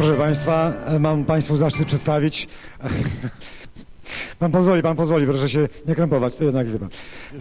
Proszę Państwa, mam Państwu zaszczyt przedstawić... Pan pozwoli, proszę się nie krępować, to jednak wie pan.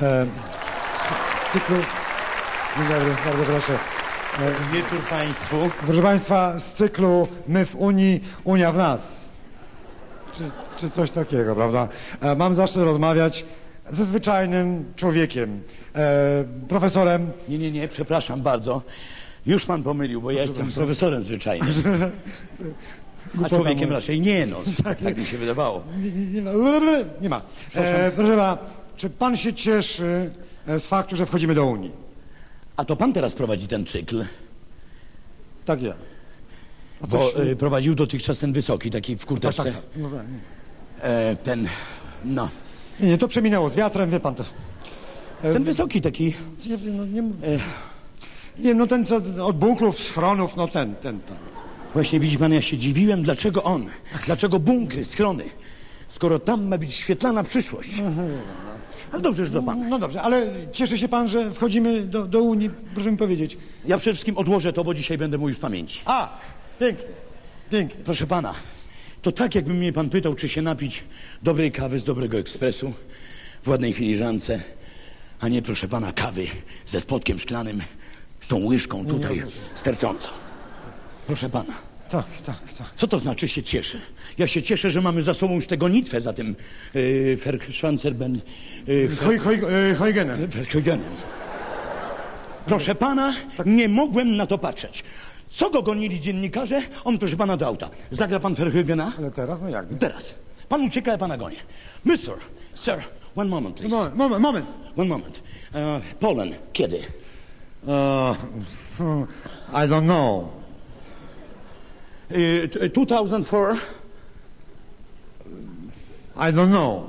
Z cyklu... Dzień dobry, bardzo proszę. Wieczór Państwu. Proszę Państwa, z cyklu My w Unii, Unia w nas. Czy coś takiego, prawda? Mam zaszczyt rozmawiać ze zwyczajnym człowiekiem, profesorem... Nie, przepraszam bardzo. Już pan pomylił, bo ja jestem profesorem zwyczajnym. A człowiekiem raczej nie, no. Tak mi się wydawało. Nie ma. Proszę pana, czy pan się cieszy z faktu, że wchodzimy do Unii? A to pan teraz prowadzi ten cykl? Tak ja. Bo prowadził dotychczas ten wysoki, taki w kurteczce. Tak. No, ten, no. Nie, to przeminęło z wiatrem, wie pan to. Ten wysoki taki. No ten co od bunkrów, schronów, no ten. Właśnie widzi pan, ja się dziwiłem, dlaczego on? Dlaczego bunkry, schrony? Skoro tam ma być świetlana przyszłość. Ale dobrze, że do pana. No dobrze, ale cieszy się pan, że wchodzimy do Unii, proszę mi powiedzieć. Ja przede wszystkim odłożę to, bo dzisiaj będę mówił z pamięci. A, pięknie. Proszę pana, to tak jakby mnie pan pytał, czy się napić dobrej kawy z dobrego ekspresu w ładnej filiżance, a nie, proszę pana, kawy ze spodkiem szklanym, z tą łyżką tutaj sterczącą. Proszę pana. Tak. Co to znaczy się cieszę? Ja się cieszę, że mamy za sobą już tę gonitwę za tym Verschwanzerben... Verheugenem. Proszę pana, nie mogłem na to patrzeć. Co go gonili dziennikarze? On, proszę pana, do auta. Zagra pan Verheugena? Ale teraz, no jak? Teraz. Pan ucieka, ja pana gonię. Sir, one moment, please. Moment. One moment. Poland, kiedy? I don't know. 2004? I don't know.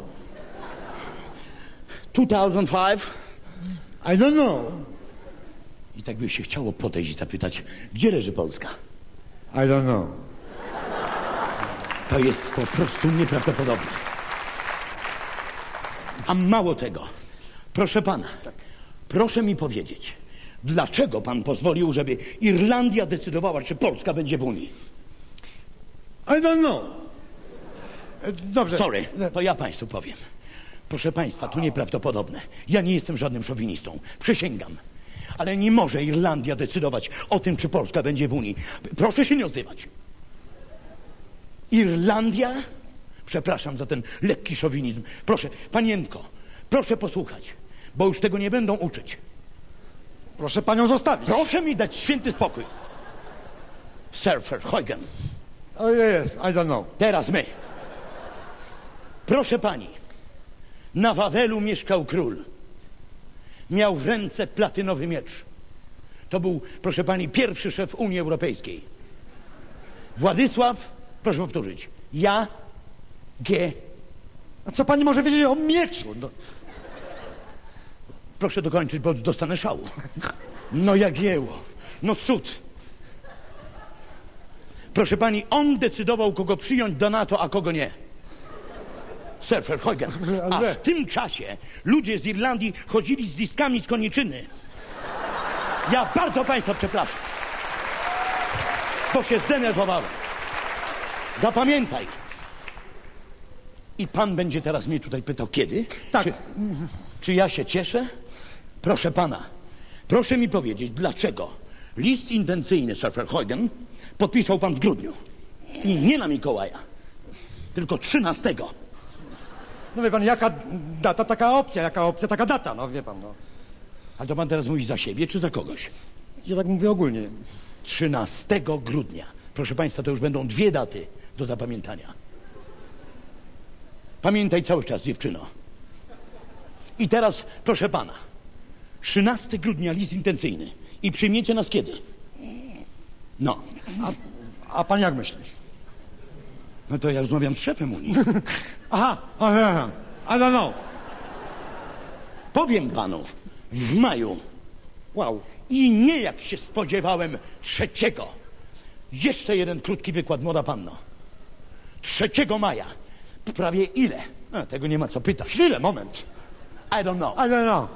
2005? I don't know. I tak by się chciało podejść i zapytać, gdzie leży Polska? I don't know. To jest po prostu nieprawdopodobne. A mało tego, proszę pana, proszę mi powiedzieć, dlaczego pan pozwolił, żeby Irlandia decydowała, czy Polska będzie w Unii? I don't know. Dobrze. Sorry, to ja państwu powiem. Proszę państwa, to nieprawdopodobne. Ja nie jestem żadnym szowinistą, przysięgam. Ale nie może Irlandia decydować o tym, czy Polska będzie w Unii. Proszę się nie odzywać. Irlandia? Przepraszam za ten lekki szowinizm. Proszę, panienko, proszę posłuchać, bo już tego nie będą uczyć. Proszę panią zostawić. Proszę mi dać święty spokój. Sir Verheugen. Oh yes, I don't know. Teraz my. Proszę pani, na Wawelu mieszkał król. Miał w ręce platynowy miecz. To był, proszę pani, pierwszy szef Unii Europejskiej. Władysław, proszę powtórzyć, A co pani może wiedzieć o mieczu? No. Proszę dokończyć, bo dostanę szału. No jak jęło. No cud. Proszę pani, on decydował, kogo przyjąć do NATO, a kogo nie. Sir Verheugen. A w tym czasie ludzie z Irlandii chodzili z diskami z koniczyny. Ja bardzo państwa przepraszam. Bo się zdenerwowałem. Zapamiętaj. I pan będzie teraz mnie tutaj pytał, kiedy? Tak. Czy ja się cieszę? Proszę pana, proszę mi powiedzieć, dlaczego list intencyjny Sir Verheugen podpisał pan w grudniu. I nie na Mikołaja, tylko 13. No wie pan, jaka data, taka opcja, jaka opcja, taka data, no wie pan, no. A to pan teraz mówi za siebie, czy za kogoś? Ja tak mówię ogólnie. 13 grudnia. Proszę państwa, to już będą 2 daty do zapamiętania. Pamiętaj cały czas, dziewczyno. I teraz, proszę pana, 13 grudnia list intencyjny. I przyjmiecie nas kiedy? No. A pan jak myśli? No to ja rozmawiam z szefem Unii. Aha. I don't know. Powiem panu, w maju. Wow. I nie jak się spodziewałem 3. Jeszcze jeden krótki wykład, młoda panno. 3 maja. Prawie ile? A, tego nie ma co pytać. Chwilę, moment. I don't know. I don't know.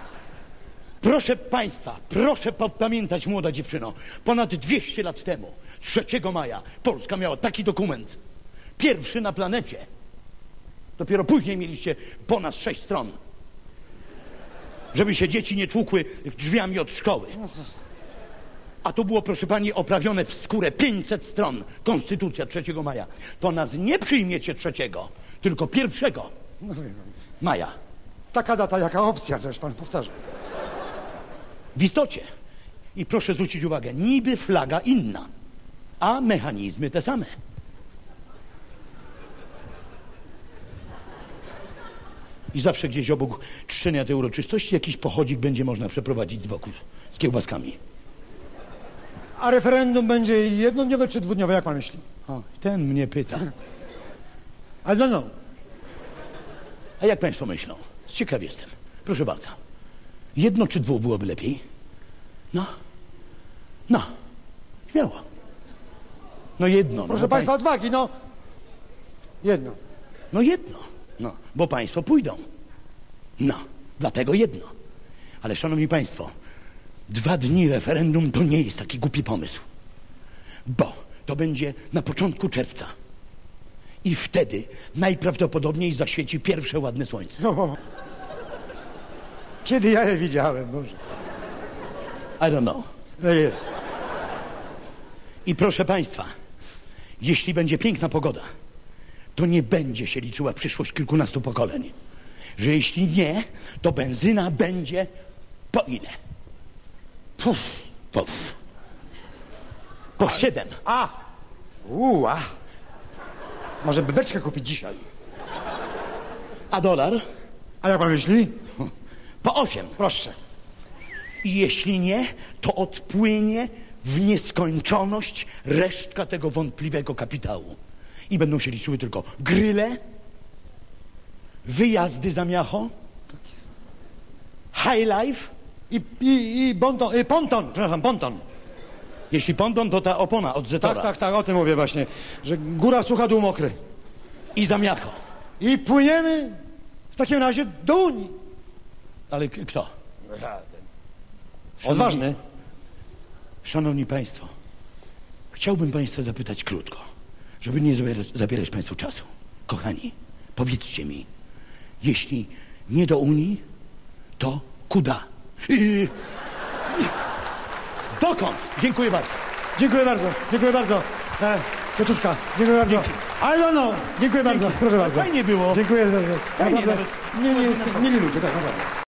Proszę państwa, proszę pamiętać, młoda dziewczyno, ponad 200 lat temu 3 maja Polska miała taki dokument. Pierwszy na planecie. Dopiero później mieliście ponad 6 stron. Żeby się dzieci nie tłukły drzwiami od szkoły. A to było, proszę pani, oprawione w skórę 500 stron. Konstytucja 3 maja. To nas nie przyjmiecie 3, tylko 1 maja. Taka data, jaka opcja, też pan powtarza. W istocie. I proszę zwrócić uwagę, niby flaga inna, a mechanizmy te same. I zawsze gdzieś obok czczenia tej uroczystości jakiś pochodzik będzie można przeprowadzić z boku, z kiełbaskami. A referendum będzie jednodniowe czy dwudniowe, jak pan myśli? O, ten mnie pyta. I don't know. A jak państwo myślą? Ciekaw jestem. Proszę bardzo. 1 czy 2 byłoby lepiej? No. Śmiało. No 1. Proszę państwa, odwagi, no. 1. No 1. No, bo państwo pójdą. No, dlatego 1. Ale szanowni państwo, 2 dni referendum to nie jest taki głupi pomysł. Bo to będzie na początku czerwca. I wtedy najprawdopodobniej zaświeci pierwsze ładne słońce. No. Kiedy ja je widziałem, Boże. I don't know. No jest. I proszę państwa, jeśli będzie piękna pogoda, to nie będzie się liczyła przyszłość kilkunastu pokoleń. Że jeśli nie, to benzyna będzie po ile? Po 7. Może beczkę kupić dzisiaj. A dolar? A jak pan myśli? Po 8. Proszę. I jeśli nie, to odpłynie w nieskończoność resztka tego wątpliwego kapitału. I będą się liczyły tylko gryle, wyjazdy za miacho, high life. I ponton, przepraszam, ponton. Jeśli ponton, to ta opona od Zetora. Tak, o tym mówię właśnie, że góra sucha, dół mokry. I za miacho. I płyniemy w takim razie do Unii. Ale kto? Odważny. Szanowni państwo, chciałbym państwa zapytać krótko, żeby nie zabierać państwu czasu. Kochani, powiedzcie mi, jeśli nie do Unii, to kuda? Dokąd? Dziękuję bardzo. Dziękuję bardzo. Koczuszka, dziękuję bardzo. I don't know. Dziękuję bardzo, proszę bardzo. Fajnie było. Dziękuję. Fajnie Naprawdę. nawet. Nie, mili ludzie, tak naprawdę.